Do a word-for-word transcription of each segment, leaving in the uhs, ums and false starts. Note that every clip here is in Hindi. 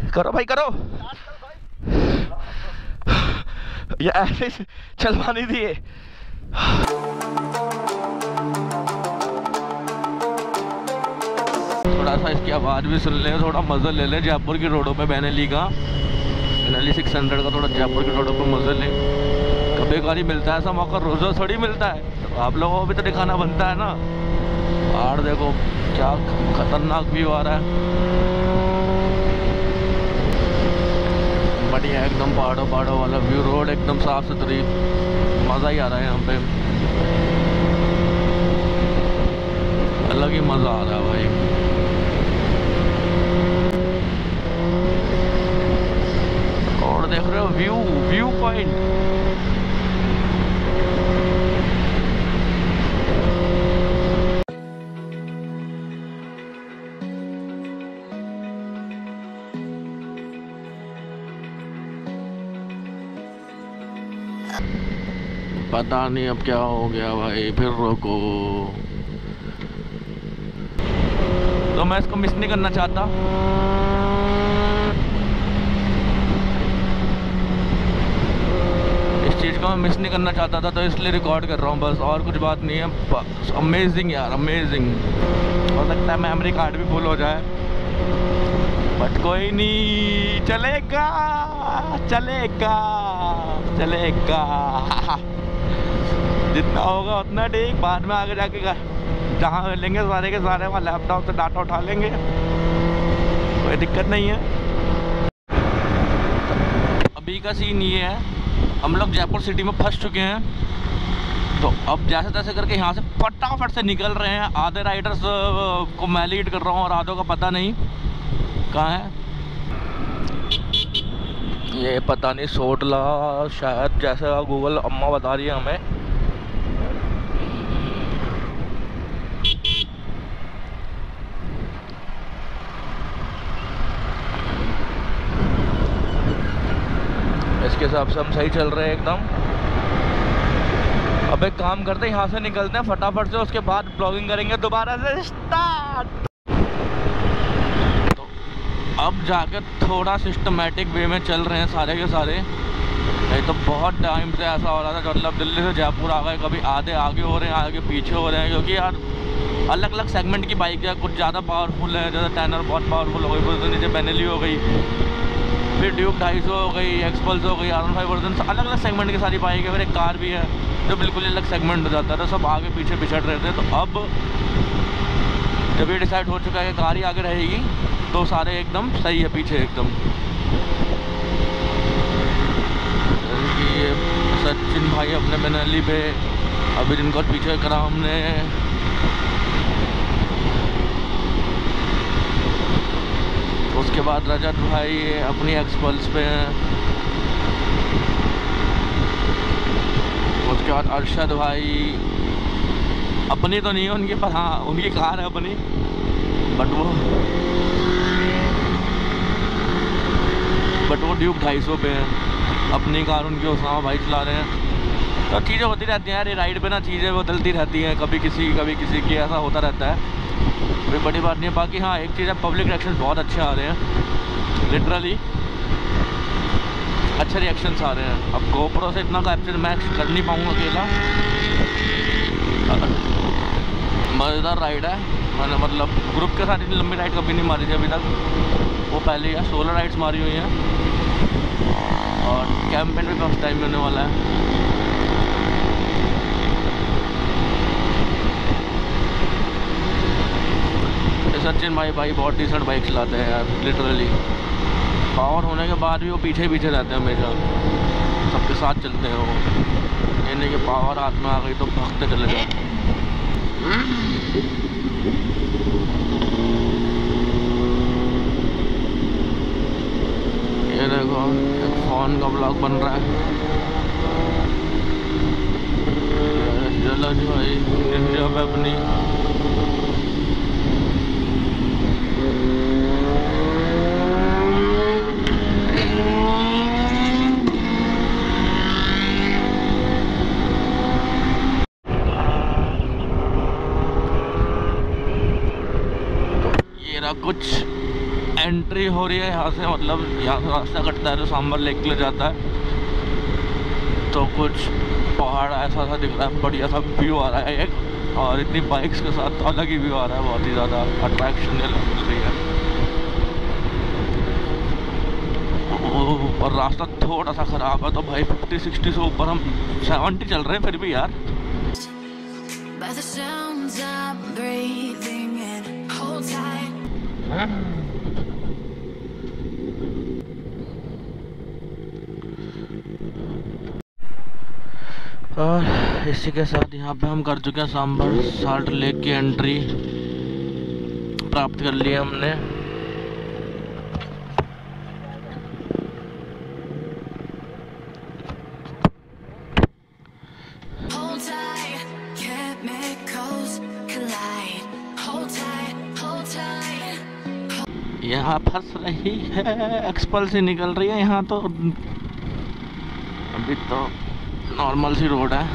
करो भाई करो, ये ऐसे चलवानी थी ये। थोड़ा सा इसकी आवाज़ भी सुन ले, थोड़ा मज़ा ले ले जयपुर की रोडों पे। बेनेली का बेनेली सिक्स हंड्रेड का थोड़ा जयपुर की रोडों पे मज़ा ले। कभी कभी मिलता है ऐसा मौका, रोज़ रोज़ थोड़ी मिलता है, तो आप लोगों को भी तो दिखाना बनता है ना। और देखो क्या खतरनाक व्यू आ रहा है, बढ़िया एकदम पहाड़ों पहाड़ों वाला व्यू, रोड एकदम साफ सुथरी, मज़ा ही आ रहा है यहाँ पे, अलग ही मज़ा आ रहा है भाई। और देख रहे हो व्यू, व्यू पॉइंट। पता नहीं अब क्या हो गया भाई, फिर रोको। तो मैं इसको मिस नहीं करना चाहता, इस चीज़ को मैं मिस नहीं करना चाहता था, तो इसलिए रिकॉर्ड कर रहा हूँ बस, और कुछ बात नहीं है। अमेजिंग यार, अमेजिंग। हो सकता है मेमोरी कार्ड भी फुल हो जाए, बट कोई नहीं, चलेगा चलेगा चलेगा। जितना होगा उतना ठीक, बाद में आगे जाके जहाँ लेंगे सारे के सारे वहाँ लैपटॉप से डाटा उठा लेंगे, कोई दिक्कत नहीं है। अभी का सीन ये है, हम लोग जयपुर सिटी में फंस चुके हैं, तो अब जैसे तैसे करके यहाँ से फटाफट से निकल रहे हैं। आधे राइडर्स को मैं लीड कर रहा हूँ और आधों का पता नहीं कहाँ है। ये पता नहीं सोटला शायद, जैसे गूगल अम्मा बता रही है हमें। इसके हिसाब से हम सही चल रहे हैं एकदम। अब एक काम करते हैं, यहाँ से निकलते हैं फटाफट से, उसके बाद ब्लॉगिंग करेंगे दोबारा से स्टार्ट। तो अब जाकर थोड़ा सिस्टमेटिक वे में चल रहे हैं सारे के सारे। नहीं तो बहुत टाइम से ऐसा हो रहा था, मतलब दिल्ली से जयपुर आ गए, कभी आधे आगे हो रहे हैं आगे पीछे हो रहे हैं, क्योंकि यार अलग अलग सेगमेंट की बाइक है। कुछ ज़्यादा पावरफुल है, जैसे टैनर बहुत पावरफुल हो गई, फिर नीचे बेनेली हो गई, फिर ड्यूक ढाई सौ हो गई, एक्सपल्स हो गई, आर वन फाइव वर्जन, अलग अलग सेगमेंट की सारी बाइक है। फिर एक कार भी है जो बिल्कुल अलग सेगमेंट हो जाता है, तो सब आगे पीछे बिछड़ रहे थे। तो अब जब ये डिसाइड हो चुका है कि कार ही आगे रहेगी, तो सारे एकदम सही है पीछे एकदम। ये सचिन भाई अपने बेनेली पे, अभी जिनको पीछे करा हमने, उसके बाद रजत भाई अपनी एक्सपल्स पे हैं, उसके बाद अरशद भाई अपनी तो नहीं है उनकी, पर हाँ उनकी कार है अपनी, बट वो बट वो ड्यूक ढाई सौ पे है, अपनी कार उनकी उसामा भाई चला रहे हैं। तो चीज़ें होती रहती हैं यार, ये राइड पे ना चीज़ें बदलती रहती हैं, कभी किसी कभी किसी की, ऐसा होता रहता है, कोई बड़ी बात नहीं है। बाकी हाँ एक चीज़ है, पब्लिक रिएक्शन बहुत अच्छे आ रहे हैं, लिटरली अच्छे रिएक्शंस आ रहे हैं। अब गोप्रो से इतना कैप्चर मैं कर नहीं पाऊँगा अकेला, मज़ेदार राइड है। मैंने मतलब ग्रुप के साथ इतनी लंबी राइड कभी नहीं मारी थी अभी तक, वो पहले या सोलह राइड्स मारी हुई हैं, और कैंपेन भी फर्स्ट टाइम होने वाला है। सचिन भाई भाई बहुत डिसेंट बाइक चलाते हैं यार, लिटरली पावर होने के बाद भी वो पीछे पीछे रहते हैं हमेशा, सबके साथ चलते हैं वो, ये नहीं कि पावर हाथ में आ गई तो भागते चले जाते हैं। ये देखो एक फोन का ब्लॉग बन रहा है, जलज भाई इंडिया में अपनी कुछ एंट्री हो रही है यहाँ से, मतलब यहाँ से रास्ता कटता है तो सांबर लेक के लिए जाता है। तो कुछ पहाड़ ऐसा सा दिख रहा है, बढ़िया सा व्यू आ रहा है एक, और इतनी बाइक्स के साथ अलग ही व्यू आ रहा है, बहुत ही ज़्यादा अट्रैक्शन मिल रही है। और रास्ता थोड़ा सा ख़राब है, तो भाई फिफ्टी सिक्सटी से ऊपर हम सेवेंटी चल रहे हैं फिर भी यार। और इसी के साथ यहाँ पे हम कर चुके हैं सांबर साल्ट लेक की एंट्री प्राप्त कर ली है हमने। यहाँ फंस रही है, एक्सपल से निकल रही है यहाँ। तो अभी तो नॉर्मल सी रोड है,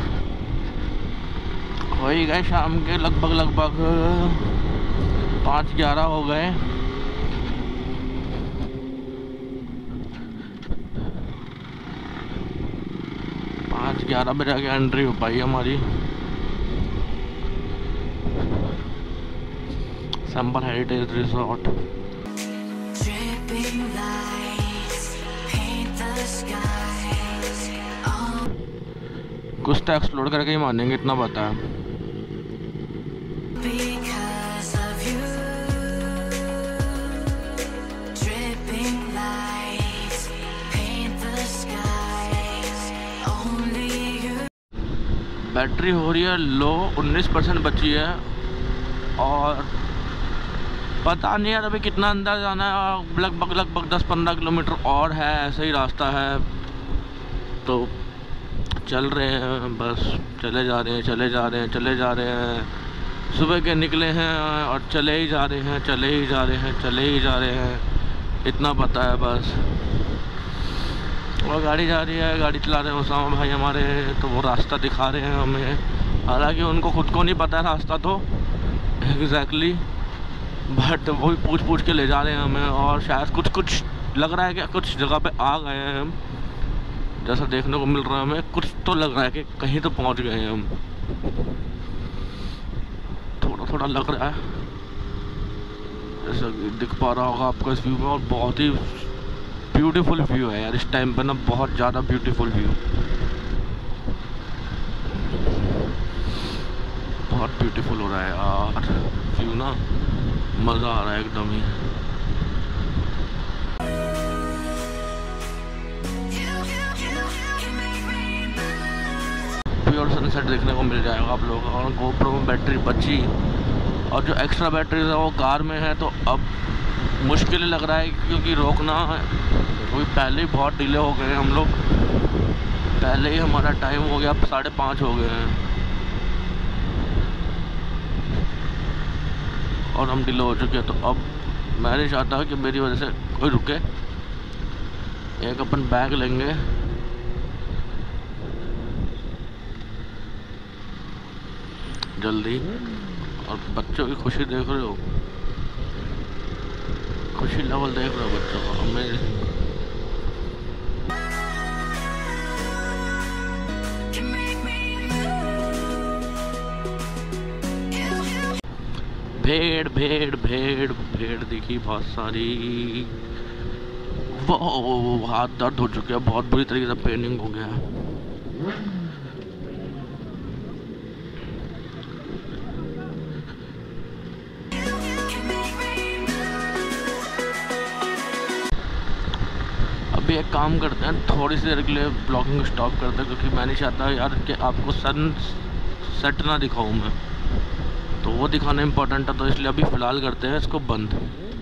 हो ही गए शाम के लगभग लगभग पाँच ग्यारह हो गए। पाँच ग्यारह बजे आके एंट्री हो पाई हमारी सांबर हेरिटेज रिजॉर्ट। कुछ तो एक्सप्लोर करके ही मानेंगे, इतना पता है। बैटरी हो रही है लो, उन्नीस परसेंट बची है, और पता नहीं यार अभी कितना अंदर जाना है। लगभग लगभग दस पंद्रह किलोमीटर और है, ऐसा ही रास्ता है। तो चल रहे हैं, बस चले जा रहे हैं चले जा रहे हैं चले जा रहे हैं। सुबह के निकले हैं और चले ही जा रहे हैं चले ही जा रहे हैं चले ही जा रहे हैं, इतना पता है बस। और गाड़ी जा रही है, गाड़ी चला रहे हैं उसामा भाई हमारे, तो वो रास्ता दिखा रहे हैं हमें। हालांकि उनको खुद को नहीं पता है रास्ता तो एग्जैक्टली, बट वो भी पूछ पूछ के ले जा रहे हैं हमें। और शायद कुछ कुछ लग रहा है कि कुछ जगह पे आ गए हैं हम, जैसा देखने को मिल रहा है हमें। कुछ तो लग रहा है कि कहीं तो पहुंच गए हैं हम, थोड़ा थोड़ा लग रहा है ऐसा दिख पा रहा होगा आपको इस व्यू में। और बहुत ही ब्यूटीफुल व्यू है यार इस टाइम पे ना, बहुत ज़्यादा ब्यूटीफुल व्यू, बहुत ब्यूटीफुल हो रहा है यार व्यू ना, मज़ा आ रहा है एकदम ही। प्योर सनसेट देखने को मिल जाएगा आप लोगों को। और गोप्रो में बैटरी बची, और जो एक्स्ट्रा बैटरीज है वो कार में है, तो अब मुश्किल लग रहा है क्योंकि रोकना है, क्योंकि पहले ही बहुत डिले हो गए हम लोग। पहले ही हमारा टाइम हो गया, अब साढ़े पाँच हो गए हैं और हम डिले हो चुके हैं। तो अब मैं नहीं चाहता कि मेरी वजह से कोई रुके। एक अपन बैग लेंगे, जल्दी। और बच्चों की खुशी देख रहे हो, खुशी लेवल देख रहे हो बच्चों को। हमें भेड़ भेड़ भेड़ भेड़ दिखी बहुत सारी। वो हाथ दर्द हो चुके हैं, बहुत बुरी तरीके से पेनिंग हो गया। अभी एक काम करते हैं, थोड़ी सी देर के लिए ब्लॉगिंग स्टॉप करते हैं, क्योंकि मैं नहीं चाहता यार कि आपको सन सेट ना दिखाऊं मैं, तो वो दिखाना इम्पोर्टेंट है। तो इसलिए अभी फ़िलहाल करते हैं इसको बंद।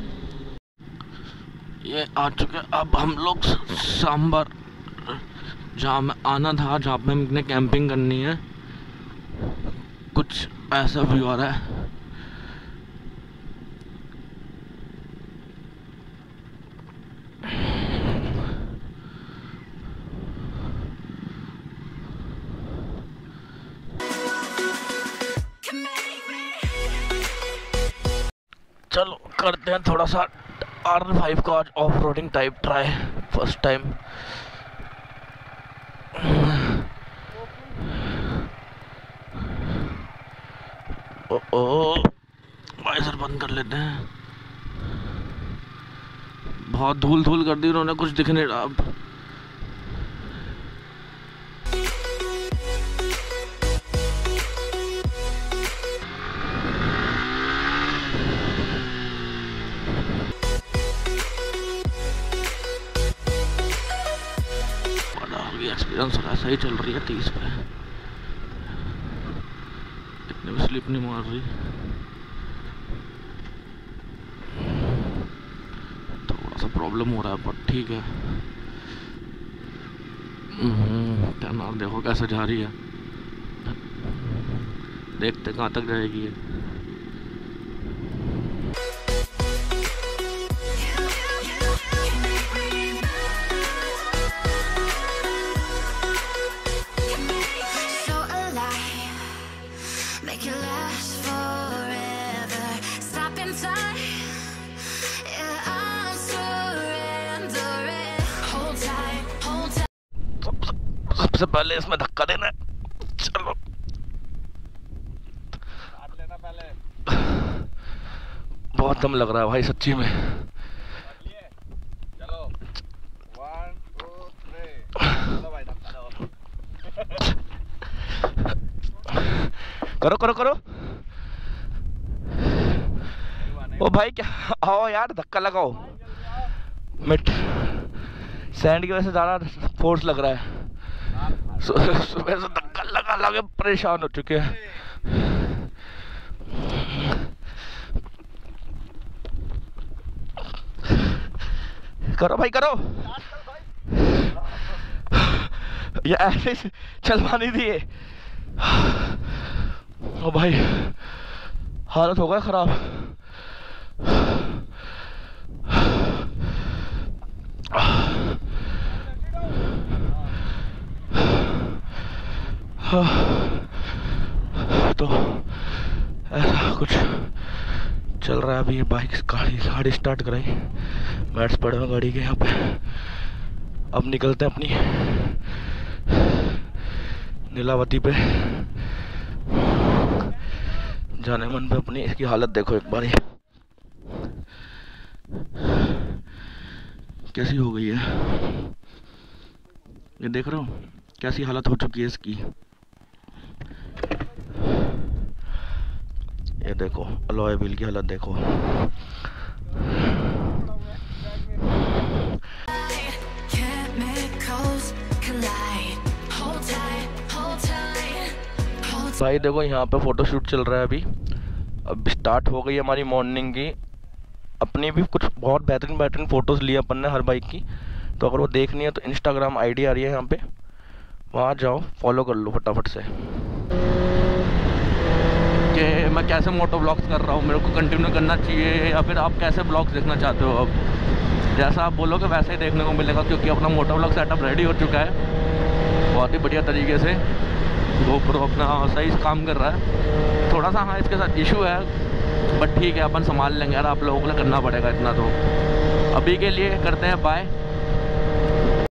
ये आ चुके अब हम लोग सांबर, जहाँ में आना था, जहाँ पे हमने कैंपिंग करनी है। कुछ ऐसा व्यू आ रहा है। चलो करते हैं थोड़ा सा आर फाइव का आज off roading type try first time. ओ ओ वाइजर बंद कर लेते हैं। बहुत धूल धूल कर दी उन्होंने, कुछ दिख नहीं रहा अब। एक्सपीरियंस हो रहा है, सही चल रही है तीस पे, इतने भी स्लिप नहीं मार रही। थोड़ा सा प्रॉब्लम हो रहा है पर ठीक है। टेन आवर देखो कैसे जा रही है, देखते कहाँ तक जाएगी ये। सबसे पहले इसमें धक्का देना है, चलो लेना पहले। बहुत दम लग रहा है भाई सच्ची में। चलो वन टू थ्री, चलो भाई धक्का दो। करो करो करो। ओ भाई क्या, आओ यार धक्का लगाओ। मिट सैंड की वजह से ज़्यादा फोर्स लग रहा है, सुबह से धक्का लगा लगा परेशान हो चुके हैं। करो भाई करो, ये ऐसे चलवानी थी ये। ओ भाई हालत हो गया खराब। तो ऐसा कुछ चल रहा है अभी। ये बाइक गाड़ी गाड़ी स्टार्ट कराई, मैट्स पड़े हुए गाड़ी के यहाँ पे। अब निकलते हैं अपनी नीलावती पे जाने मन पे। अपनी इसकी हालत देखो एक बार, कैसी हो गई है ये देख रहे हो, कैसी हालत हो चुकी है इसकी। ये देखो अलॉय व्हील की हालत देखो। भाई देखो यहाँ पे फोटोशूट चल रहा है अभी। अब स्टार्ट हो गई हमारी मॉर्निंग की। अपनी भी कुछ बहुत बेहतरीन बेहतरीन फ़ोटोज़ लिए अपन ने हर बाइक की, तो अगर वो देखनी है तो इंस्टाग्राम आईडी आ रही है यहाँ पे, वहाँ जाओ फॉलो कर लो फटाफट से। कि मैं कैसे मोटो ब्लॉग्स कर रहा हूँ, मेरे को कंटिन्यू करना चाहिए या फिर आप कैसे ब्लॉग्स देखना चाहते हो। अब जैसा आप बोलोगे वैसे ही देखने को मिलेगा, क्योंकि अपना मोटो ब्लॉग सेटअप रेडी हो चुका है बहुत ही बढ़िया तरीके से। गोप्रो अपना सही काम कर रहा है। थोड़ा सा हाँ इसके साथ इशू है, बट ठीक है अपन संभाल लेंगे यार, आप लोगों को करना पड़ेगा इतना। तो अभी के लिए करते हैं बाय।